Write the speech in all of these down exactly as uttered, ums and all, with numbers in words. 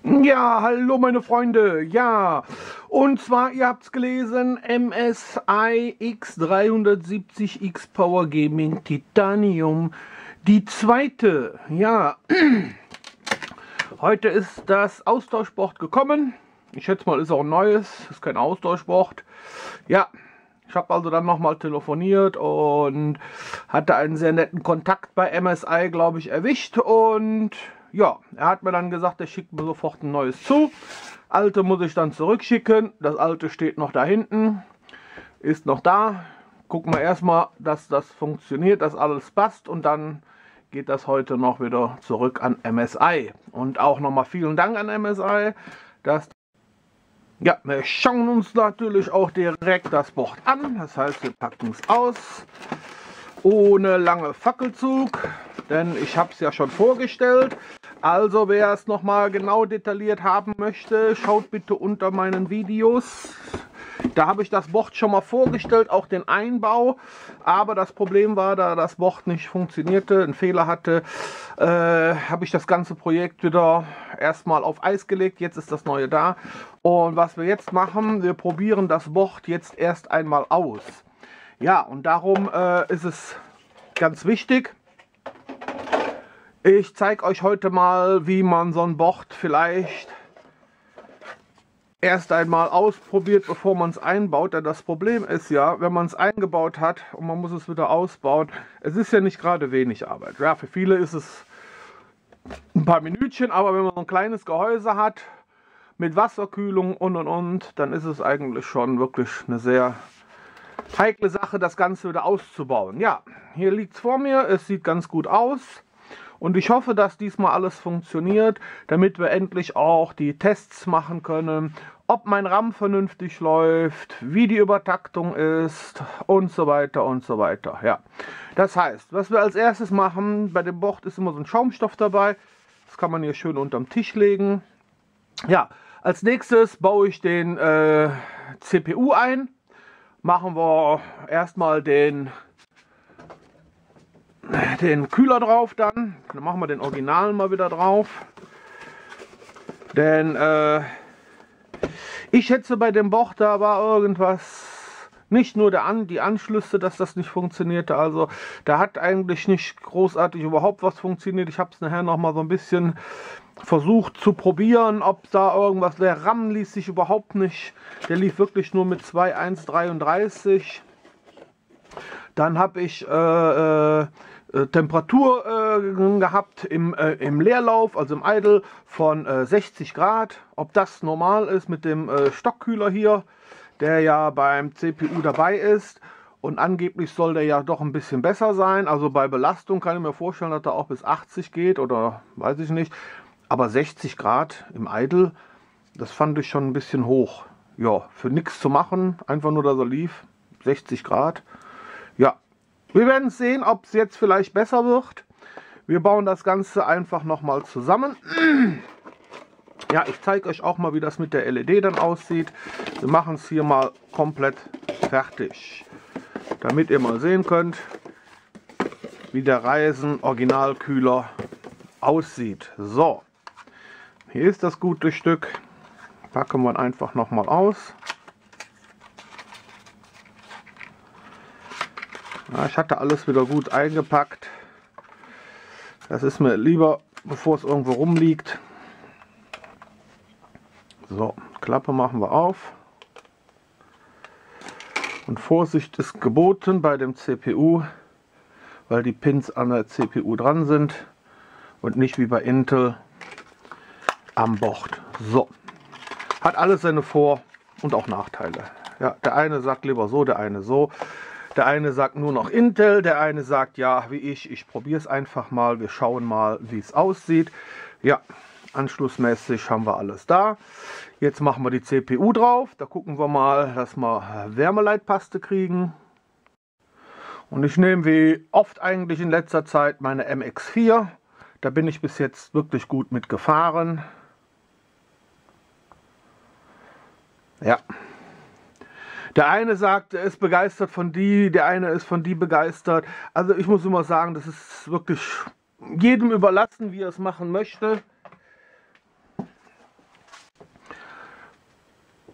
Ja, hallo meine Freunde, ja, und zwar, ihr habt es gelesen, M S I X dreihundertsiebzig X Power Gaming Titanium, die zweite, ja, heute ist das Austauschboard gekommen, ich schätze mal, ist auch ein neues, ist kein Austauschboard, ja. Ich habe also dann nochmal telefoniert und hatte einen sehr netten Kontakt bei M S I, glaube ich, erwischt. Und ja, er hat mir dann gesagt, er schickt mir sofort ein neues zu. Alte muss ich dann zurückschicken. Das alte steht noch da hinten, ist noch da. Gucken wir erstmal, dass das funktioniert, dass alles passt. Und dann geht das heute noch wieder zurück an M S I. Und auch nochmal vielen Dank an M S I, dass... Ja, wir schauen uns natürlich auch direkt das Board an. Das heißt, wir packen es aus. Ohne lange Fackelzug. Denn ich habe es ja schon vorgestellt. Also wer es nochmal genau detailliert haben möchte, schaut bitte unter meinen Videos. Da habe ich das Board schon mal vorgestellt, auch den Einbau. Aber das Problem war, da das Board nicht funktionierte, einen Fehler hatte, äh, habe ich das ganze Projekt wieder erstmal auf Eis gelegt. Jetzt ist das neue da. Und was wir jetzt machen, wir probieren das Board jetzt erst einmal aus. Ja, und darum äh, ist es ganz wichtig. Ich zeige euch heute mal, wie man so ein Board vielleicht erst einmal ausprobiert, bevor man es einbaut. Denn das Problem ist ja, wenn man es eingebaut hat und man muss es wieder ausbauen, es ist ja nicht gerade wenig Arbeit. Ja, für viele ist es ein paar Minütchen, aber wenn man so ein kleines Gehäuse hat, mit Wasserkühlung und und und, dann ist es eigentlich schon wirklich eine sehr heikle Sache, das Ganze wieder auszubauen. Ja, hier liegt es vor mir, es sieht ganz gut aus. Und ich hoffe, dass diesmal alles funktioniert, damit wir endlich auch die Tests machen können, ob mein RAM vernünftig läuft, wie die Übertaktung ist und so weiter und so weiter. Ja, das heißt, was wir als erstes machen, bei dem Board ist immer so ein Schaumstoff dabei. Das kann man hier schön unterm Tisch legen. Ja, als nächstes baue ich den äh, C P U ein. Machen wir erstmal den... den Kühler drauf dann. Dann machen wir den Originalen mal wieder drauf. Denn äh, ich schätze, bei dem Board da war irgendwas, nicht nur der An die Anschlüsse, dass das nicht funktionierte. Also da hat eigentlich nicht großartig überhaupt was funktioniert. Ich habe es nachher noch mal so ein bisschen versucht zu probieren, ob da irgendwas, der RAM ließ sich überhaupt nicht. Der lief wirklich nur mit zwei Punkt eins dreiunddreißig. Dann habe ich äh, äh, Temperatur äh, gehabt im, äh, im Leerlauf, also im Idle von äh, sechzig Grad. Ob das normal ist mit dem äh, Stockkühler hier, der ja beim C P U dabei ist. Und angeblich soll der ja doch ein bisschen besser sein. Also bei Belastung kann ich mir vorstellen, dass er auch bis achtzig geht oder weiß ich nicht. Aber sechzig Grad im Idle, das fand ich schon ein bisschen hoch. Ja, für nichts zu machen, einfach nur, dass er lief, sechzig Grad. Ja, wir werden sehen, ob es jetzt vielleicht besser wird. Wir bauen das Ganze einfach nochmal zusammen. Ja, ich zeige euch auch mal, wie das mit der L E D dann aussieht. Wir machen es hier mal komplett fertig, damit ihr mal sehen könnt, wie der Ryzen Originalkühler aussieht. So, hier ist das gute Stück. Packen wir einfach nochmal aus. Ja, ich hatte alles wieder gut eingepackt. Das ist mir lieber, bevor es irgendwo rumliegt. So, Klappe machen wir auf. Und Vorsicht ist geboten bei dem C P U, weil die Pins an der C P U dran sind und nicht wie bei Intel am Board. So, hat alles seine Vor- und auch Nachteile. Ja, der eine sagt lieber so, der eine so. Der eine sagt nur noch Intel, der eine sagt ja, wie ich, ich probiere es einfach mal, wir schauen mal, wie es aussieht. Ja, anschlussmäßig haben wir alles da. Jetzt machen wir die C P U drauf, da gucken wir mal, dass wir Wärmeleitpaste kriegen. Und ich nehme wie oft eigentlich in letzter Zeit meine M X vier, da bin ich bis jetzt wirklich gut mit gefahren. Ja. Der eine sagt, er ist begeistert von die, der eine ist von die begeistert. Also ich muss immer sagen, das ist wirklich jedem überlassen, wie er es machen möchte.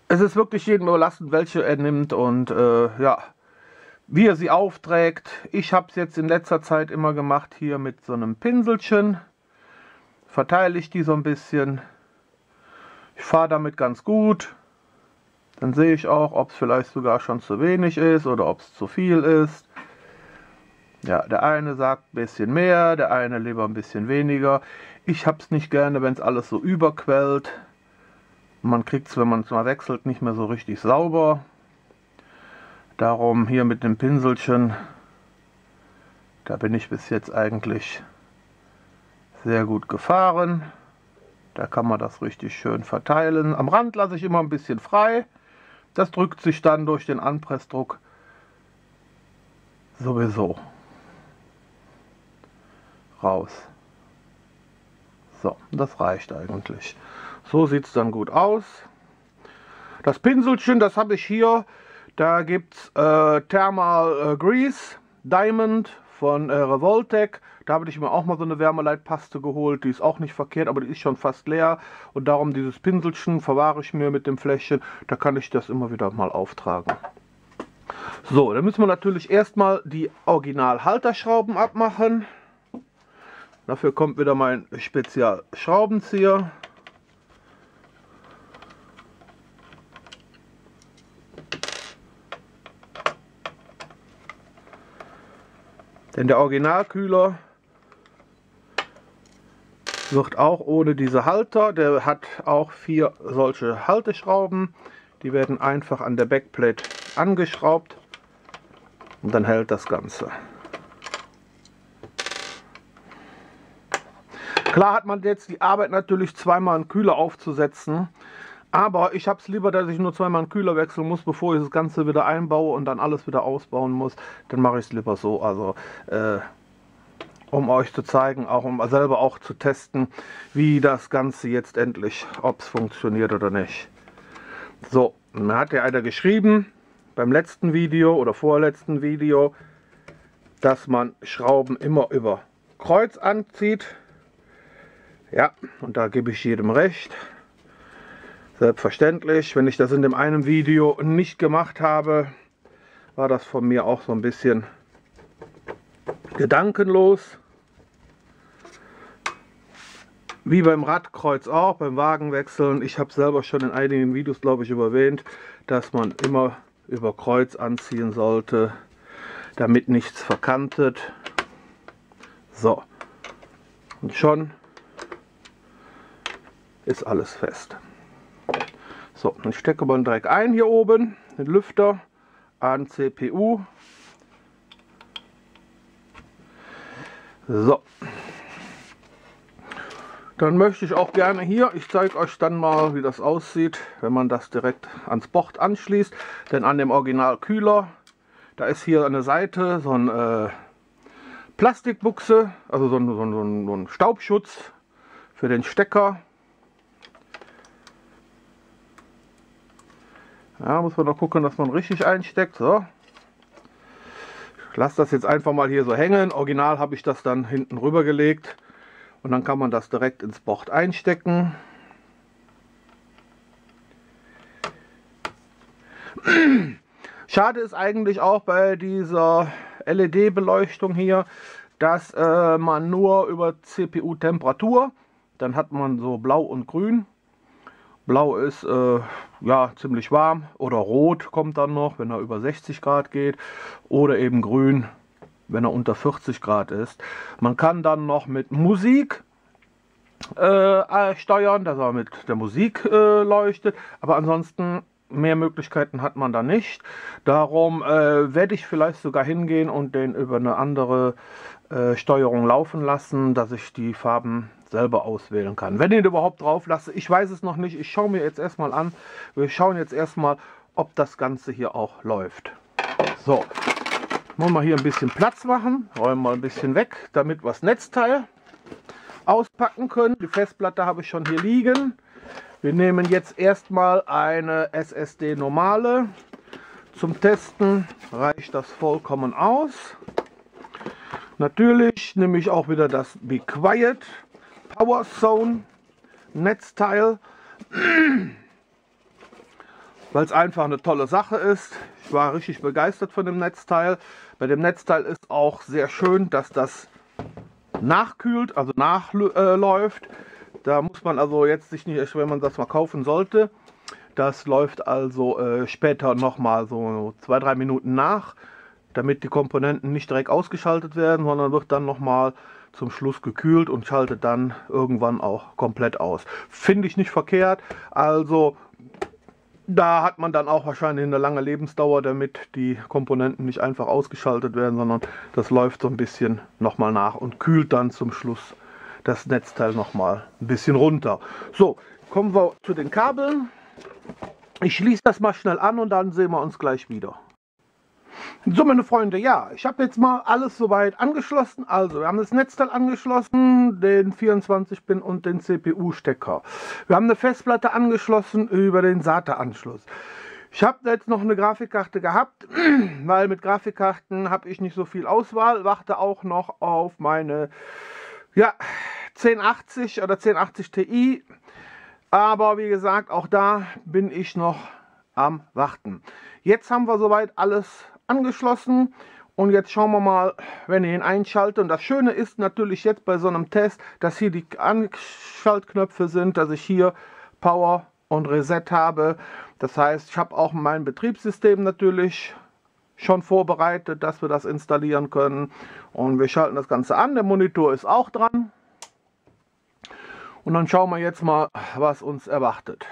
Es ist wirklich jedem überlassen, welche er nimmt und äh, ja, wie er sie aufträgt. Ich habe es jetzt in letzter Zeit immer gemacht hier mit so einem Pinselchen. Verteile ich die so ein bisschen. Ich fahre damit ganz gut. Dann sehe ich auch, ob es vielleicht sogar schon zu wenig ist oder ob es zu viel ist. Ja, der eine sagt ein bisschen mehr, der eine lieber ein bisschen weniger. Ich habe es nicht gerne, wenn es alles so überquellt. Man kriegt es, wenn man es mal wechselt, nicht mehr so richtig sauber. Darum hier mit dem Pinselchen, da bin ich bis jetzt eigentlich sehr gut gefahren. Da kann man das richtig schön verteilen. Am Rand lasse ich immer ein bisschen frei. Das drückt sich dann durch den Anpressdruck sowieso raus. So, das reicht eigentlich. So sieht es dann gut aus. Das Pinselchen, das habe ich hier. Da gibt es äh, Thermal äh, Grease Diamond von äh, Revoltec. Da habe ich mir auch mal so eine Wärmeleitpaste geholt. Die ist auch nicht verkehrt, aber die ist schon fast leer. Und darum dieses Pinselchen verwahre ich mir mit dem Fläschchen. Da kann ich das immer wieder mal auftragen. So, dann müssen wir natürlich erstmal die Original-Halterschrauben abmachen. Dafür kommt wieder mein Spezial-Schraubenzieher. Denn der Originalkühler wird auch ohne diese Halter, der hat auch vier solche Halteschrauben. Die werden einfach an der Backplate angeschraubt und dann hält das Ganze. Klar hat man jetzt die Arbeit natürlich zweimal einen Kühler aufzusetzen, aber ich habe es lieber, dass ich nur zweimal einen Kühler wechseln muss, bevor ich das Ganze wieder einbaue und dann alles wieder ausbauen muss. Dann mache ich es lieber so, also äh, um euch zu zeigen, auch um selber auch zu testen, wie das Ganze jetzt endlich, ob es funktioniert oder nicht. So, mir hat ja einer geschrieben beim letzten Video oder vorletzten Video, dass man Schrauben immer über Kreuz anzieht. Ja, und da gebe ich jedem recht. Selbstverständlich, wenn ich das in dem einen Video nicht gemacht habe, war das von mir auch so ein bisschen gedankenlos. Wie beim Radkreuz auch, beim Wagenwechseln. Ich habe selber schon in einigen Videos, glaube ich, erwähnt, dass man immer über Kreuz anziehen sollte, damit nichts verkantet. So, und schon ist alles fest. So, dann stecke man direkt ein hier oben, den Lüfter an C P U. So. Dann möchte ich auch gerne hier, ich zeige euch dann mal, wie das aussieht, wenn man das direkt ans Board anschließt. Denn an dem Originalkühler, da ist hier an der Seite so eine äh, Plastikbuchse, also so ein, so, ein, so ein Staubschutz für den Stecker. Ja, muss man noch gucken, dass man richtig einsteckt. So. Ich lasse das jetzt einfach mal hier so hängen. Original habe ich das dann hinten rüber gelegt. Und dann kann man das direkt ins Board einstecken. Schade ist eigentlich auch bei dieser L E D-Beleuchtung hier, dass äh, man nur über C P U-Temperatur, dann hat man so blau und grün. Blau ist äh, ja ziemlich warm, oder rot kommt dann noch, wenn er über sechzig Grad geht, oder eben grün, wenn er unter vierzig Grad ist. Man kann dann noch mit Musik äh, steuern, dass er mit der Musik äh, leuchtet, aber ansonsten mehr Möglichkeiten hat man da nicht. Darum äh, werde ich vielleicht sogar hingehen und den über eine andere äh, Steuerung laufen lassen, dass ich die Farben selber auswählen kann. Wenn ich ihn überhaupt drauf lasse, ich weiß es noch nicht. Ich schaue mir jetzt erstmal an. Wir schauen jetzt erstmal, ob das Ganze hier auch läuft. So, wollen wir hier ein bisschen Platz machen, räumen mal ein bisschen weg, damit wir das Netzteil auspacken können. Die Festplatte habe ich schon hier liegen. Wir nehmen jetzt erstmal eine S S D normale. Zum Testen reicht das vollkommen aus. Natürlich nehme ich auch wieder das Be Quiet Power Zone Netzteil. weil es einfach eine tolle Sache ist. Ich war richtig begeistert von dem Netzteil. Bei dem Netzteil ist auch sehr schön, dass das nachkühlt, also nachläuft. Da muss man also jetzt sich nicht, wenn man das mal kaufen sollte, das läuft also äh, später nochmal so zwei, drei Minuten nach, damit die Komponenten nicht direkt ausgeschaltet werden, sondern wird dann nochmal zum Schluss gekühlt und schaltet dann irgendwann auch komplett aus. Finde ich nicht verkehrt, also da hat man dann auch wahrscheinlich eine lange Lebensdauer, damit die Komponenten nicht einfach ausgeschaltet werden, sondern das läuft so ein bisschen nochmal nach und kühlt dann zum Schluss das Netzteil nochmal ein bisschen runter. So, kommen wir zu den Kabeln. Ich schließe das mal schnell an und dann sehen wir uns gleich wieder. So, meine Freunde, ja, ich habe jetzt mal alles soweit angeschlossen. Also, wir haben das Netzteil angeschlossen, den vierundzwanzig Pin und den C P U-Stecker. Wir haben eine Festplatte angeschlossen über den SATA-Anschluss. Ich habe jetzt noch eine Grafikkarte gehabt, weil mit Grafikkarten habe ich nicht so viel Auswahl. Warte auch noch auf meine ja, zehn achtzig oder zehn achtzig Ti. Aber wie gesagt, auch da bin ich noch am Warten. Jetzt haben wir soweit alles angeschlossen und jetzt schauen wir mal, wenn ich ihn einschalte. Und das Schöne ist natürlich jetzt bei so einem Test, dass hier die Anschaltknöpfe sind, dass ich hier Power und Reset habe. Das heißt, ich habe auch mein Betriebssystem natürlich schon vorbereitet, dass wir das installieren können. Und wir schalten das Ganze an. Der Monitor ist auch dran. Und dann schauen wir jetzt mal, was uns erwartet.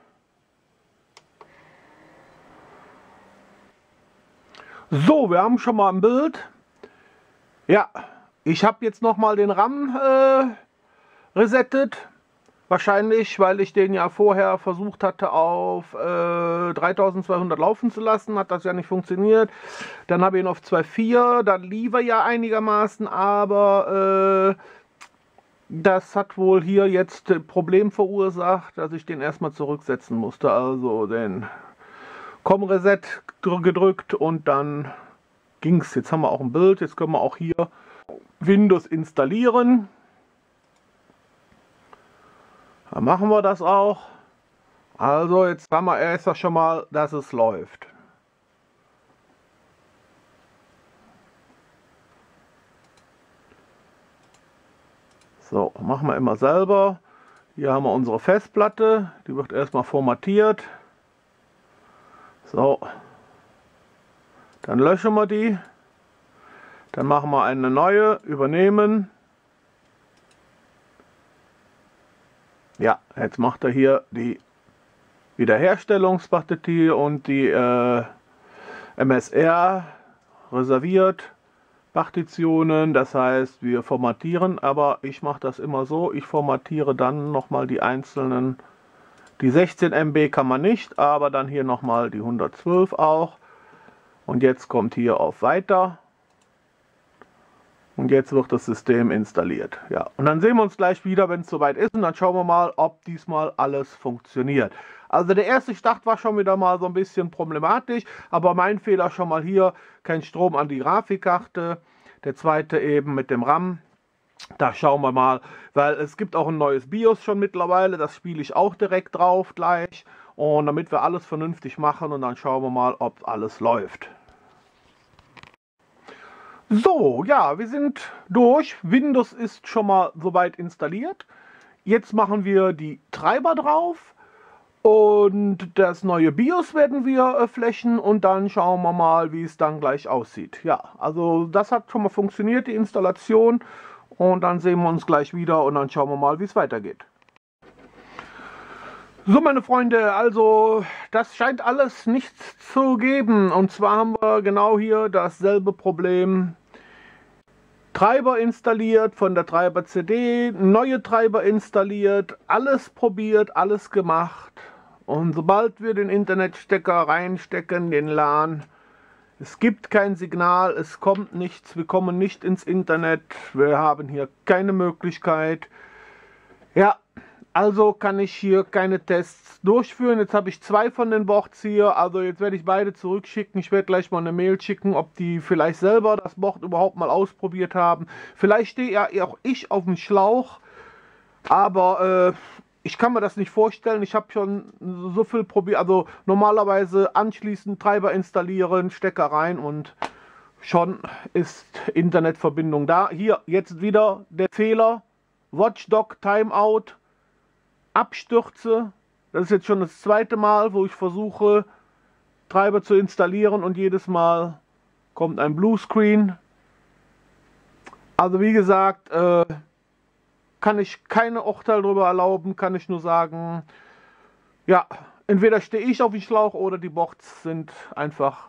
So, wir haben schon mal ein Bild. Ja, ich habe jetzt noch mal den RAM äh, resettet. Wahrscheinlich, weil ich den ja vorher versucht hatte auf äh, dreitausendzweihundert laufen zu lassen. Hat das ja nicht funktioniert. Dann habe ich ihn auf zwei Komma vier. Dann lief er ja einigermaßen, aber äh, das hat wohl hier jetzt ein Problem verursacht, dass ich den erstmal zurücksetzen musste. Also den COM-Reset gedrückt und dann ging es. Jetzt haben wir auch ein Bild. Jetzt können wir auch hier Windows installieren. Dann machen wir das auch. Also jetzt haben wir erst schon mal, dass es läuft. So, machen wir immer selber. Hier haben wir unsere Festplatte. Die wird erstmal formatiert. So. Dann löschen wir die. Dann machen wir eine neue. Übernehmen. Ja, jetzt macht er hier die Wiederherstellungspartie und die äh, M S R reserviert Partitionen. Das heißt, wir formatieren, aber ich mache das immer so. Ich formatiere dann nochmal die einzelnen, die sechzehn Megabyte kann man nicht, aber dann hier nochmal die hundertzwölf auch. Und jetzt kommt hier auf Weiter. Und jetzt wird das System installiert. Ja, und dann sehen wir uns gleich wieder, wenn es soweit ist. Und dann schauen wir mal, ob diesmal alles funktioniert. Also der erste Start war schon wieder mal so ein bisschen problematisch. Aber mein Fehler schon mal hier, kein Strom an die Grafikkarte. Der zweite eben mit dem RAM. Da schauen wir mal, weil es gibt auch ein neues BIOS schon mittlerweile. Das spiele ich auch direkt drauf gleich. Und damit wir alles vernünftig machen. Und dann schauen wir mal, ob alles läuft. So, ja, wir sind durch. Windows ist schon mal soweit installiert. Jetzt machen wir die Treiber drauf und das neue BIOS werden wir äh, flächen und dann schauen wir mal, wie es dann gleich aussieht. Ja, also das hat schon mal funktioniert, die Installation, und dann sehen wir uns gleich wieder und dann schauen wir mal, wie es weitergeht. So, meine Freunde, also das scheint alles nichts zu geben. Und zwar haben wir genau hier dasselbe Problem. Treiber installiert, von der Treiber-C D, neue Treiber installiert, alles probiert, alles gemacht. Und sobald wir den Internetstecker reinstecken, den LAN, es gibt kein Signal, es kommt nichts, wir kommen nicht ins Internet, wir haben hier keine Möglichkeit. Ja, also kann ich hier keine Tests durchführen. Jetzt habe ich zwei von den Boards hier, also jetzt werde ich beide zurückschicken. Ich werde gleich mal eine Mail schicken, ob die vielleicht selber das Board überhaupt mal ausprobiert haben. Vielleicht stehe ja auch ich auf dem Schlauch, aber ich kann mir das nicht vorstellen. Ich habe schon so viel probiert. Also normalerweise anschließend Treiber installieren, Stecker rein und schon ist Internetverbindung da. Hier jetzt wieder der Fehler. Watchdog Timeout. Abstürze. Das ist jetzt schon das zweite Mal, wo ich versuche, Treiber zu installieren und jedes Mal kommt ein Bluescreen. Also wie gesagt, äh, kann ich keine Urteil darüber erlauben, kann ich nur sagen, ja, entweder stehe ich auf dem Schlauch oder die Boards sind einfach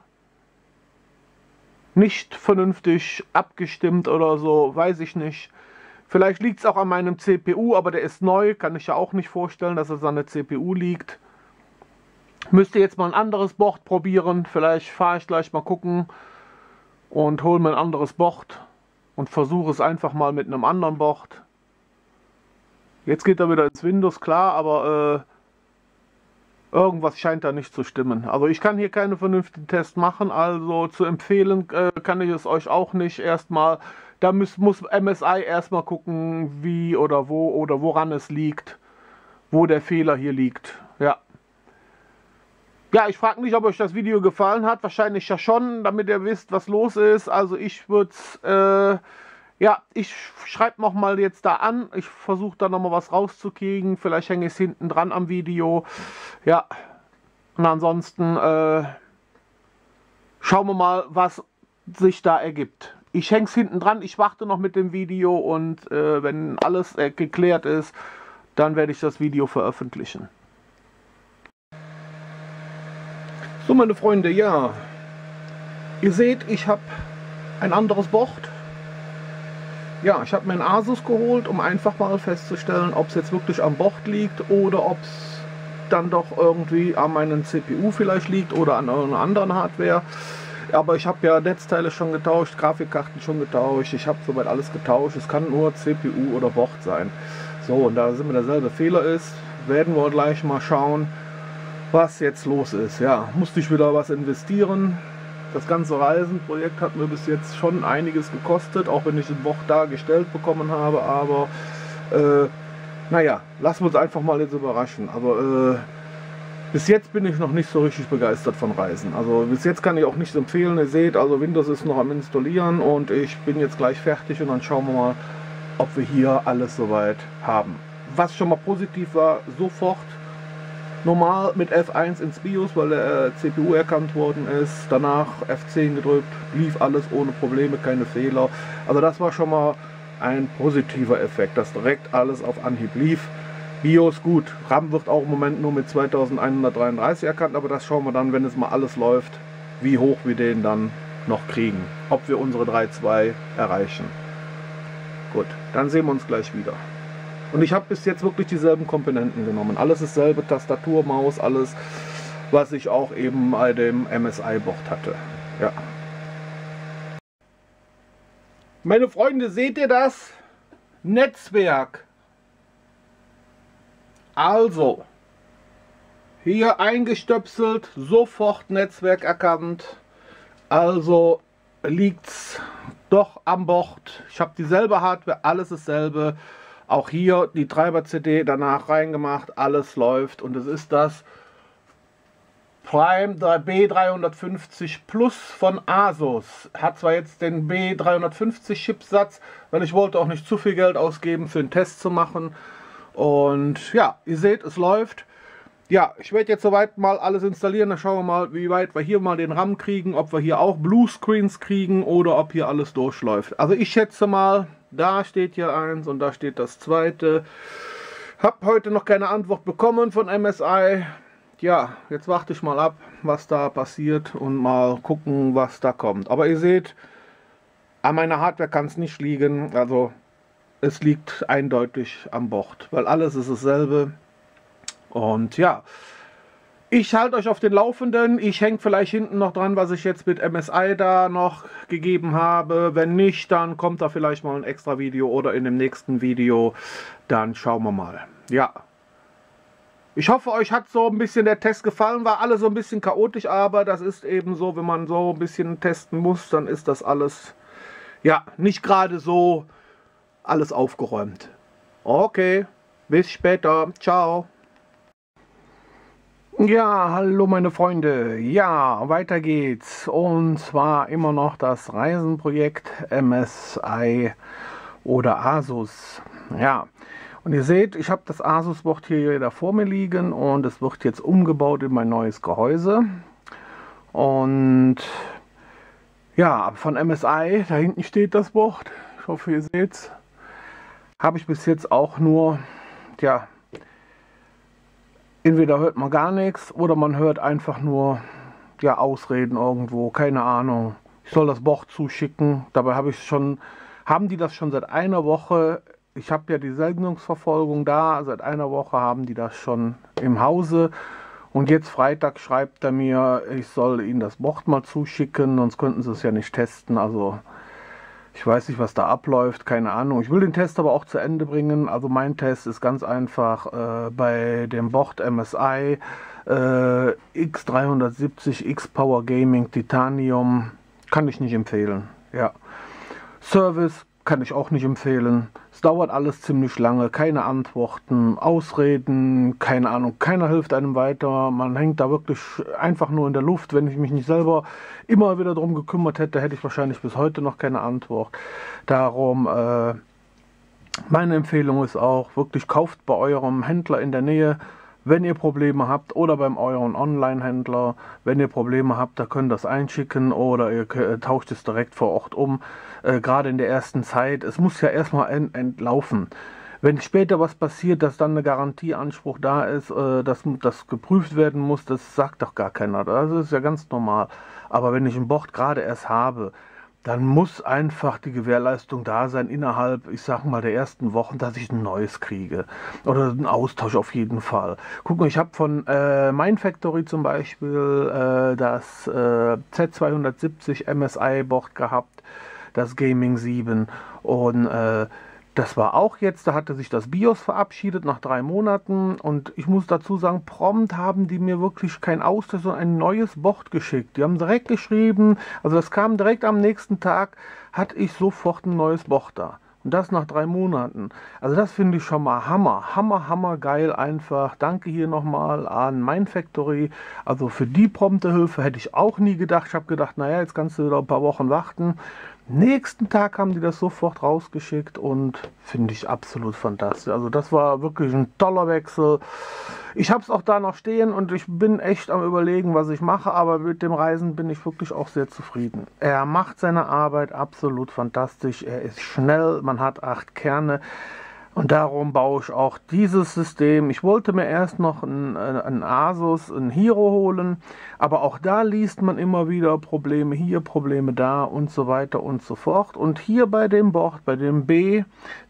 nicht vernünftig abgestimmt oder so, weiß ich nicht. Vielleicht liegt es auch an meinem C P U, aber der ist neu, kann ich ja auch nicht vorstellen, dass es an der C P U liegt. Müsste jetzt mal ein anderes Board probieren, vielleicht fahre ich gleich mal gucken und hole mir ein anderes Board und versuche es einfach mal mit einem anderen Board. Jetzt geht er wieder ins Windows, klar, aber äh, irgendwas scheint da nicht zu stimmen. Also ich kann hier keine vernünftigen Tests machen, also zu empfehlen äh, kann ich es euch auch nicht erstmal. Da muss, muss M S I erstmal gucken, wie oder wo oder woran es liegt, wo der Fehler hier liegt. Ja, ja, ich frage mich, ob euch das Video gefallen hat. Wahrscheinlich ja schon, damit ihr wisst, was los ist. Also ich würde es... Äh, Ja, ich schreibe noch mal jetzt da an. Ich versuche da noch mal was rauszukriegen. Vielleicht hänge ich es hinten dran am Video. Ja, und ansonsten äh, schauen wir mal, was sich da ergibt. Ich hänge es hinten dran. Ich warte noch mit dem Video und äh, wenn alles äh, geklärt ist, dann werde ich das Video veröffentlichen. So, meine Freunde, ja. Ihr seht, ich habe ein anderes Board. Ja, ich habe mir einen Asus geholt, um einfach mal festzustellen, ob es jetzt wirklich am Board liegt oder ob es dann doch irgendwie an meinem C P U vielleicht liegt oder an einer anderen Hardware. Aber ich habe ja Netzteile schon getauscht, Grafikkarten schon getauscht, ich habe soweit alles getauscht. Es kann nur C P U oder Board sein. So, und da sind mir derselbe Fehler ist, werden wir gleich mal schauen, was jetzt los ist. Ja, musste ich wieder was investieren. Das ganze Reisenprojekt hat mir bis jetzt schon einiges gekostet, auch wenn ich den Board da gestellt bekommen habe, aber äh, naja, lassen wir uns einfach mal jetzt überraschen. Also äh, bis jetzt bin ich noch nicht so richtig begeistert von Reisen. Also bis jetzt kann ich auch nicht empfehlen. Ihr seht, also Windows ist noch am Installieren und ich bin jetzt gleich fertig und dann schauen wir mal, ob wir hier alles soweit haben. Was schon mal positiv war, sofort normal mit F eins ins BIOS, weil der C P U erkannt worden ist. Danach F zehn gedrückt, lief alles ohne Probleme, keine Fehler. Also das war schon mal ein positiver Effekt, dass direkt alles auf Anhieb lief. BIOS gut, RAM wird auch im Moment nur mit zweitausendeinhundertdreiunddreißig erkannt, aber das schauen wir dann, wenn es mal alles läuft, wie hoch wir den dann noch kriegen. Ob wir unsere drei Komma zwei erreichen. Gut, dann sehen wir uns gleich wieder. Und ich habe bis jetzt wirklich dieselben Komponenten genommen. Alles dasselbe, Tastatur, Maus, alles, was ich auch eben bei dem M S I-Board hatte. Ja. Meine Freunde, seht ihr das? Netzwerk. Also, hier eingestöpselt, sofort Netzwerk erkannt. Also liegt es doch am Board. Ich habe dieselbe Hardware, alles dasselbe. Auch hier die Treiber-C D danach reingemacht, alles läuft und es ist das Prime B dreihundertfünfzig Plus von Asus. Hat zwar jetzt den B dreihundertfünfzig Chipsatz, weil ich wollte auch nicht zu viel Geld ausgeben für einen Test zu machen. Und ja, ihr seht, es läuft. Ja, ich werde jetzt soweit mal alles installieren, dann schauen wir mal, wie weit wir hier mal den RAM kriegen, ob wir hier auch Bluescreens kriegen oder ob hier alles durchläuft. Also ich schätze mal, da steht hier eins und da steht das zweite. Hab heute noch keine Antwort bekommen von M S I. Ja, jetzt warte ich mal ab, was da passiert und mal gucken, was da kommt. Aber ihr seht, an meiner Hardware kann es nicht liegen. Also es liegt eindeutig am Board, weil alles ist dasselbe. Und ja, ich halte euch auf den Laufenden. Ich hänge vielleicht hinten noch dran, was ich jetzt mit M S I da noch gegeben habe. Wenn nicht, dann kommt da vielleicht mal ein extra Video oder in dem nächsten Video. Dann schauen wir mal. Ja. Ich hoffe, euch hat so ein bisschen der Test gefallen. War alles so ein bisschen chaotisch, aber das ist eben so, wenn man so ein bisschen testen muss, dann ist das alles, ja, nicht gerade so alles aufgeräumt. Okay. Bis später. Ciao. Ja, hallo meine Freunde. Ja, weiter geht's. Und zwar immer noch das Reisenprojekt M S I oder Asus. Ja, und ihr seht, ich habe das Asus-Board hier wieder vor mir liegen und es wird jetzt umgebaut in mein neues Gehäuse. Und ja, von M S I, da hinten steht das Board. Ich hoffe, ihr seht's. Habe ich bis jetzt auch nur, ja, entweder hört man gar nichts oder man hört einfach nur ja, Ausreden irgendwo, keine Ahnung. Ich soll das Board zuschicken. Dabei habe ich schon, haben die das schon seit einer Woche. Ich habe ja die Sendungsverfolgung da. Seit einer Woche haben die das schon im Hause. Und jetzt Freitag schreibt er mir, ich soll ihnen das Board mal zuschicken, sonst könnten sie es ja nicht testen. Also ich weiß nicht, was da abläuft, keine Ahnung. Ich will den Test aber auch zu Ende bringen. Also mein Test ist ganz einfach äh, bei dem Board M S I äh, X dreihundertsiebzig X-Power Gaming Titanium. Kann ich nicht empfehlen. Ja. Service kann ich auch nicht empfehlen. Es dauert alles ziemlich lange, keine Antworten, Ausreden, keine Ahnung, keiner hilft einem weiter. Man hängt da wirklich einfach nur in der Luft. Wenn ich mich nicht selber immer wieder darum gekümmert hätte, hätte ich wahrscheinlich bis heute noch keine Antwort. Darum, äh, meine Empfehlung ist auch, wirklich kauft bei eurem Händler in der Nähe, wenn ihr Probleme habt, oder beim euren Online-Händler, wenn ihr Probleme habt, da könnt ihr das einschicken oder ihr äh, tauscht es direkt vor Ort um. Äh, Gerade in der ersten Zeit, es muss ja erstmal ent entlaufen. Wenn später was passiert, dass dann eine Garantieanspruch da ist, äh, dass das geprüft werden muss, das sagt doch gar keiner. Das ist ja ganz normal. Aber wenn ich ein Board gerade erst habe, dann muss einfach die Gewährleistung da sein innerhalb, ich sag mal, der ersten Wochen, dass ich ein neues kriege. Oder einen Austausch auf jeden Fall. Guck mal, ich habe von äh, Mindfactory zum Beispiel äh, das äh, Z zweihundertsiebzig M S I Board gehabt, das Gaming sieben. Und äh, das war auch jetzt, da hatte sich das BIOS verabschiedet nach drei Monaten und ich muss dazu sagen, prompt haben die mir wirklich kein Austausch, sondern ein neues Board geschickt. Die haben direkt geschrieben, also das kam direkt am nächsten Tag, hatte ich sofort ein neues Board da. Und das nach drei Monaten. Also das finde ich schon mal Hammer, Hammer, Hammer geil einfach. Danke hier nochmal an Mindfactory. Also für die prompte Hilfe hätte ich auch nie gedacht. Ich habe gedacht, naja, jetzt kannst du wieder ein paar Wochen warten. Nächsten Tag haben die das sofort rausgeschickt und finde ich absolut fantastisch. Also das war wirklich ein toller Wechsel. Ich habe es auch da noch stehen und ich bin echt am Überlegen, was ich mache, aber mit dem Reisen bin ich wirklich auch sehr zufrieden. Er macht seine Arbeit absolut fantastisch, er ist schnell, man hat acht Kerne. Und darum baue ich auch dieses System. Ich wollte mir erst noch ein, ein Asus, ein Hero holen, aber auch da liest man immer wieder Probleme hier, Probleme da und so weiter und so fort. Und hier bei dem Board, bei dem B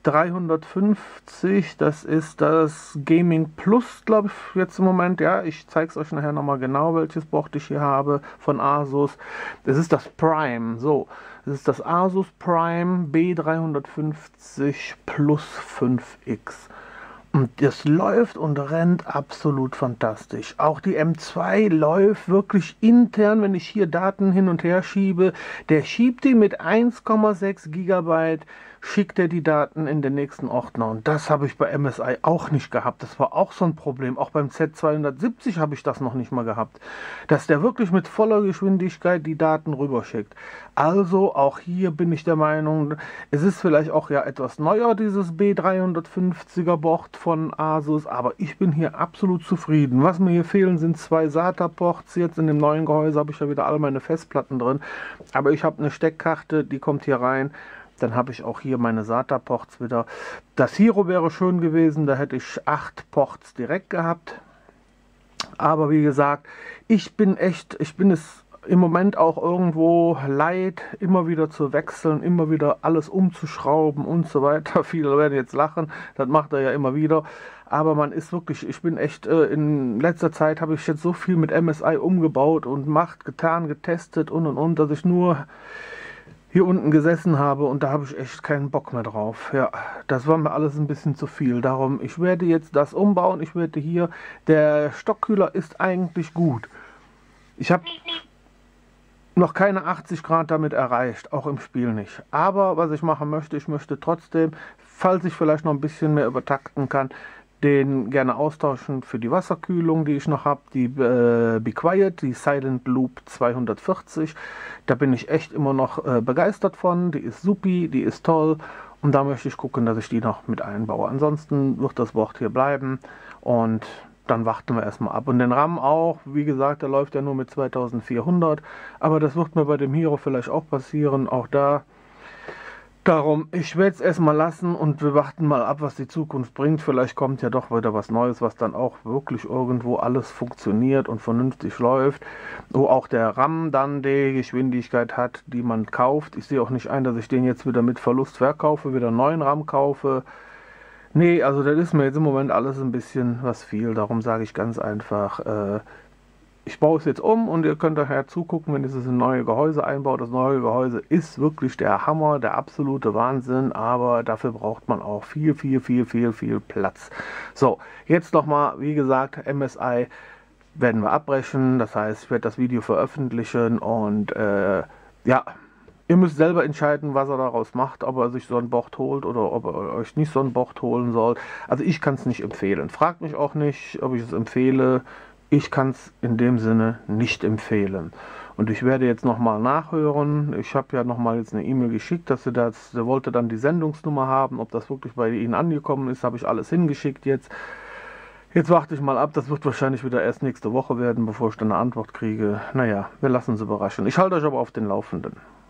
dreihundertfünfzig, das ist das Gaming Plus, glaube ich, jetzt im Moment. Ja, ich zeige es euch nachher nochmal genau, welches Board ich hier habe von Asus. Das ist das Prime, so. Das ist das Asus Prime B dreihundertfünfzig Plus fünf X. Und das läuft und rennt absolut fantastisch. Auch die M zwei läuft wirklich intern, wenn ich hier Daten hin und her schiebe. Der schiebt die mit eins Komma sechs Gigabyte, schickt er die Daten in den nächsten Ordner. Und das habe ich bei M S I auch nicht gehabt. Das war auch so ein Problem. Auch beim Z zweihundertsiebzig habe ich das noch nicht mal gehabt. Dass der wirklich mit voller Geschwindigkeit die Daten rüberschickt. Also auch hier bin ich der Meinung, es ist vielleicht auch ja etwas neuer, dieses B dreihundertfünfziger Board von Asus. Aber ich bin hier absolut zufrieden. Was mir hier fehlen, sind zwei SATA-Ports. Jetzt in dem neuen Gehäuse habe ich ja wieder alle meine Festplatten drin. Aber ich habe eine Steckkarte, die kommt hier rein. Dann habe ich auch hier meine SATA-Ports wieder. Das Hero wäre schön gewesen, da hätte ich acht Ports direkt gehabt. Aber wie gesagt, ich bin echt, ich bin es im Moment auch irgendwo leid, immer wieder zu wechseln, immer wieder alles umzuschrauben und so weiter. Viele werden jetzt lachen, das macht er ja immer wieder. Aber man ist wirklich, ich bin echt, äh, in letzter Zeit habe ich jetzt so viel mit M S I umgebaut und macht, getan, getestet und und und, dass ich nur hier unten gesessen habe und da habe ich echt keinen Bock mehr drauf. Ja, das war mir alles ein bisschen zu viel. Darum, ich werde jetzt das umbauen. Ich werde hier, der Stockkühler ist eigentlich gut. Ich habe noch keine achtzig Grad damit erreicht, auch im Spiel nicht. Aber was ich machen möchte, ich möchte trotzdem, falls ich vielleicht noch ein bisschen mehr übertakten kann, den gerne austauschen für die Wasserkühlung, die ich noch habe, die äh, Be Quiet, die Silent Loop zweihundertvierzig. Da bin ich echt immer noch äh, begeistert von. Die ist supi, die ist toll und da möchte ich gucken, dass ich die noch mit einbaue. Ansonsten wird das Board hier bleiben und dann warten wir erstmal ab. Und den RAM auch, wie gesagt, der läuft ja nur mit zweitausendvierhundert, aber das wird mir bei dem Hero vielleicht auch passieren, auch da. Darum, ich werde es erstmal lassen und wir warten mal ab, was die Zukunft bringt. Vielleicht kommt ja doch wieder was Neues, was dann auch wirklich irgendwo alles funktioniert und vernünftig läuft. Wo auch der RAM dann die Geschwindigkeit hat, die man kauft. Ich sehe auch nicht ein, dass ich den jetzt wieder mit Verlust verkaufe, wieder einen neuen RAM kaufe. Nee, also das ist mir jetzt im Moment alles ein bisschen was viel. Darum sage ich ganz einfach, äh, ich baue es jetzt um und ihr könnt daher zugucken, wenn es ein neues Gehäuse einbaut. Das neue Gehäuse ist wirklich der Hammer, der absolute Wahnsinn, aber dafür braucht man auch viel, viel, viel, viel, viel Platz. So, jetzt nochmal, wie gesagt, M S I werden wir abbrechen. Das heißt, ich werde das Video veröffentlichen und äh, ja, ihr müsst selber entscheiden, was er daraus macht, ob er sich so ein Board holt oder ob er euch nicht so ein Board holen soll. Also ich kann es nicht empfehlen. Fragt mich auch nicht, ob ich es empfehle. Ich kann es in dem Sinne nicht empfehlen. Und ich werde jetzt nochmal nachhören. Ich habe ja nochmal jetzt eine E-Mail geschickt, dass sie das, sie wollte dann die Sendungsnummer haben. Ob das wirklich bei Ihnen angekommen ist, habe ich alles hingeschickt jetzt. Jetzt warte ich mal ab. Das wird wahrscheinlich wieder erst nächste Woche werden, bevor ich dann eine Antwort kriege. Naja, wir lassen uns überraschen. Ich halte euch aber auf den Laufenden.